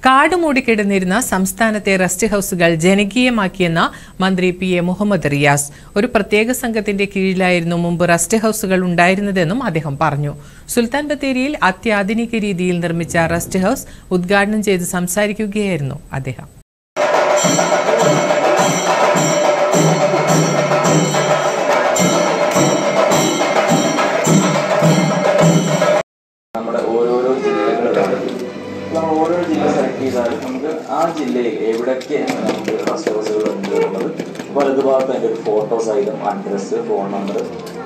കാടുമൂടിക്കിടന്നിരുന്ന സംസ്ഥാനത്തെ റെസ്റ്റ് ഹൌസുകൾ ജനകീയമാക്കിയെന്ന മന്ത്രി പി.എ. മുഹമ്മദ് റിയാസ്. ഒരു പ്രത്യേക സംഘത്തിന്റെ കീഴിലായിരുന്നു മുമ്പ് റെസ്റ്റ് ഹൌസുകൾ ഉണ്ടായിരുന്നതെന്നും അദ്ദേഹം പറഞ്ഞു. സുൽത്താൻ ബത്തേരിയിൽ അത്യാധുനിക രീതിയിൽ നിർമ്മിച്ച റെസ്റ്റ് ഹൌസ് ഉദ്ഘാടനം ചെയ്ത് സംസാരിക്കുകയായിരുന്നു അദ്ദേഹം. ഓരോ ജില്ല സെലക്ട് ചെയ്താലും നമുക്ക് ആ ജില്ലയിൽ എവിടെയൊക്കെയാണ് നമുക്ക് റെസ്റ്റ് ഹൗസുകൾ ഉണ്ടെന്നുള്ളത് വലതുഭാഗത്ത് അതിൻ്റെ ഒരു ഫോട്ടോ സഹിതം അഡ്രസ്സ്, ഫോൺ നമ്പർ.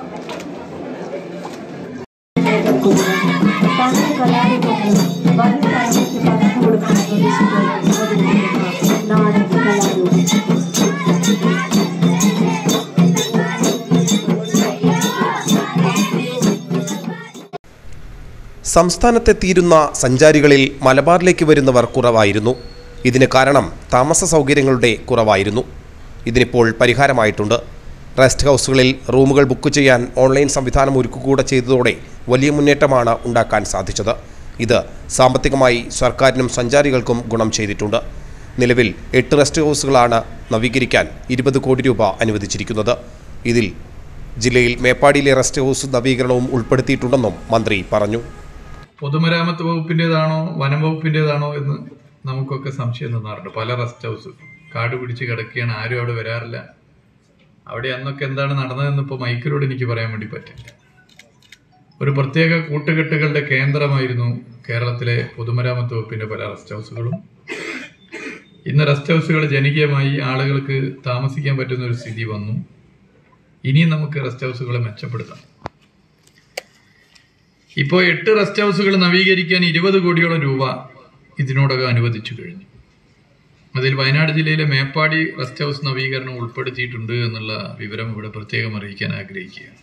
സംസ്ഥാനത്തെത്തിയിരുന്ന സഞ്ചാരികളിൽ മലബാറിലേക്ക് വരുന്നവർ കുറവായിരുന്നു. ഇതിന് കാരണം താമസ സൗകര്യങ്ങളുടെ കുറവായിരുന്നു. ഇതിനിപ്പോൾ പരിഹാരമായിട്ടുണ്ട്. റെസ്റ്റ് ഹൗസുകളിൽ റൂമുകൾ ബുക്ക് ചെയ്യാൻ ഓൺലൈൻ സംവിധാനം ഒരുക്കുകൂടെ ചെയ്തതോടെ വലിയ മുന്നേറ്റമാണ് ഉണ്ടാക്കാൻ സാധിച്ചത്. ഇത് സാമ്പത്തികമായി സർക്കാരിനും സഞ്ചാരികൾക്കും ഗുണം ചെയ്തിട്ടുണ്ട്. നിലവിൽ 8 റെസ്റ്റ് ഹൗസുകളാണ് നവീകരിക്കാൻ 20 കോടി രൂപ അനുവദിച്ചിരിക്കുന്നത്. ഇതിൽ ജില്ലയിൽ മേപ്പാടിയിലെ റെസ്റ്റ് ഹൗസ് നവീകരണവും ഉൾപ്പെടുത്തിയിട്ടുണ്ടെന്നും മന്ത്രി പറഞ്ഞു. പൊതുമരാമത്ത് വകുപ്പിൻ്റെതാണോ വനം വകുപ്പിൻ്റെതാണോ എന്ന് നമുക്കൊക്കെ സംശയം തോന്നാറുണ്ട്. പല റെസ്റ്റ് ഹൗസ് കാട് പിടിച്ച് കിടക്കുകയാണ്, ആരും അവിടെ വരാറില്ല. അവിടെ അന്നൊക്കെ എന്താണ് നടന്നതെന്ന് ഇപ്പോൾ മൈക്കിലൂടെ എനിക്ക് പറയാൻ വേണ്ടി പറ്റില്ല. ഒരു പ്രത്യേക കൂട്ടുകെട്ടുകളുടെ കേന്ദ്രമായിരുന്നു കേരളത്തിലെ പൊതുമരാമത്ത് വകുപ്പിൻ്റെ പല റെസ്റ്റ് ഹൗസുകളും. ഇന്ന് റെസ്റ്റ് ഹൗസുകൾ ജനകീയമായി ആളുകൾക്ക് താമസിക്കാൻ പറ്റുന്ന ഒരു സ്ഥിതി വന്നു. ഇനിയും നമുക്ക് റെസ്റ്റ് ഹൗസുകളെ മെച്ചപ്പെടുത്താം. ഇപ്പോൾ 8 റെസ്റ്റ് ഹൗസുകൾ നവീകരിക്കാൻ 20 കോടിയോളം രൂപ ഇതിനോടകം അനുവദിച്ചു കഴിഞ്ഞു. അതിൽ വയനാട് ജില്ലയിലെ മേപ്പാടി റെസ്റ്റ് ഹൗസ് നവീകരണം ഉൾപ്പെടുത്തിയിട്ടുണ്ട് എന്നുള്ള വിവരം ഇവിടെ പ്രത്യേകം അറിയിക്കാൻ ആഗ്രഹിക്കുകയാണ്.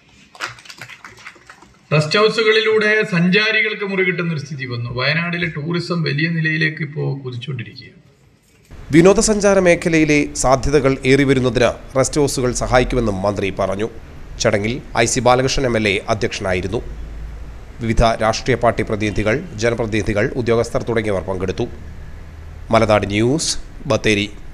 റെസ്റ്റ് ഹൗസുകളിലൂടെ സഞ്ചാരികൾക്ക് മുറി കിട്ടുന്നൊരു സ്ഥിതി വന്നു. വയനാട്ടിലെ ടൂറിസം വലിയ നിലയിലേക്ക് ഇപ്പോൾ കുതിച്ചുകൊണ്ടിരിക്കുകയാണ്. വിനോദസഞ്ചാര മേഖലയിലെ സാധ്യതകൾ ഏറിവരുന്നതിന് റെസ്റ്റ് ഹൗസുകൾ സഹായിക്കുമെന്നും മന്ത്രി പറഞ്ഞു. ചടങ്ങിൽ IC ബാലകൃഷ്ണൻ MLA അധ്യക്ഷനായിരുന്നു. വിവിധ രാഷ്ട്രീയ പാർട്ടി പ്രതിനിധികൾ, ജനപ്രതിനിധികൾ, ഉദ്യോഗസ്ഥർ തുടങ്ങിയവർ പങ്കെടുത്തു. മലനാട് ന്യൂസ്, ബത്തേരി.